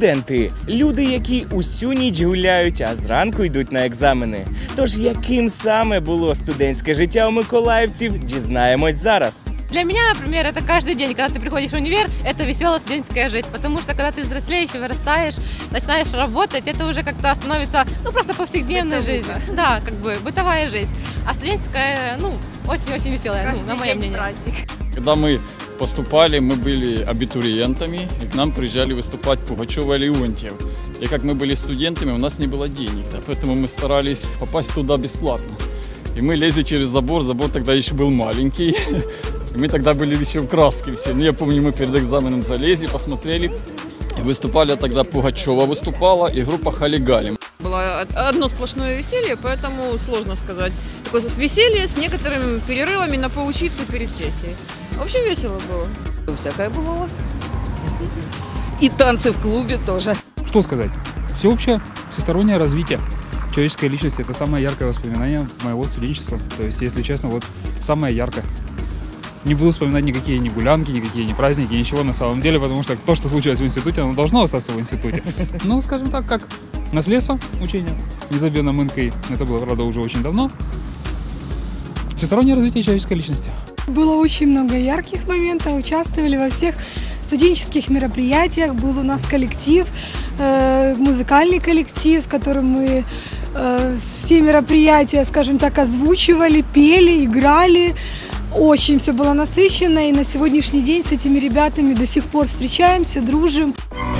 Студенти – люди, які усю ніч гуляють, а зранку йдуть на екзамени. Тож яким саме було студентське життя у миколаївців, дізнаємось зараз. Для меня, например, это каждый день, когда ты приходишь в универ, это веселая студенческая жизнь, потому что когда ты взрослеешь и вырастаешь, начинаешь работать, это уже как-то становится, просто повседневной жизнью. Да, как бы бытовая жизнь. А студенческая, очень-очень веселая, на мое мнение. Праздник. Когда мы поступали, мы были абитуриентами, и к нам приезжали выступать Пугачева и Леонтьев. И как мы были студентами, у нас не было денег, да, поэтому мы старались попасть туда бесплатно. И мы лезли через забор тогда еще был маленький, и мы тогда были еще в краске все. Я помню, мы перед экзаменом залезли, посмотрели, и выступали тогда Пугачева выступала и группа «Халигали». Было одно сплошное веселье, поэтому сложно сказать. Такое веселье с некоторыми перерывами на поучиться перед сессией. В общем, весело было. Всякое бывало. И танцы в клубе тоже. Что сказать? Всеобщее всестороннее развитие человеческой личности. Это самое яркое воспоминание моего студенчества. То есть, если честно, вот самое яркое. Не буду вспоминать никакие ни гулянки, никакие ни праздники, ничего на самом деле, потому что то, что случилось в институте, оно должно остаться в институте. Ну, скажем так, как наследство учения незабвенном МНКИ. Это было, правда, уже очень давно. Всестороннее развитие человеческой личности. Было очень много ярких моментов, участвовали во всех студенческих мероприятиях, был у нас коллектив, музыкальный коллектив, в котором мы все мероприятия, скажем так, озвучивали, пели, играли. Очень все было насыщенно, и на сегодняшний день с этими ребятами до сих пор встречаемся, дружим.